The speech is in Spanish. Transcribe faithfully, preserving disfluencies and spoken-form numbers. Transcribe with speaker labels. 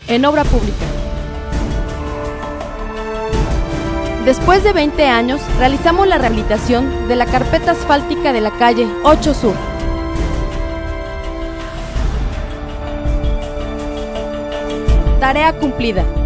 Speaker 1: en obra pública. Después de veinte años, realizamos la rehabilitación de la carpeta asfáltica de la calle ocho Sur. Tarea cumplida.